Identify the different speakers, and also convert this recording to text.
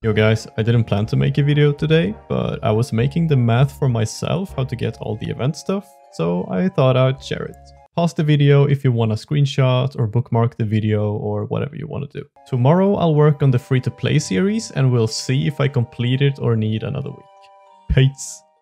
Speaker 1: Yo guys, I didn't plan to make a video today, but I was making the math for myself how to get all the event stuff, so I thought I'd share it. Pause the video if you want a screenshot or bookmark the video or whatever you want to do. Tomorrow I'll work on the free to play series and we'll see if I complete it or need another week. Peace.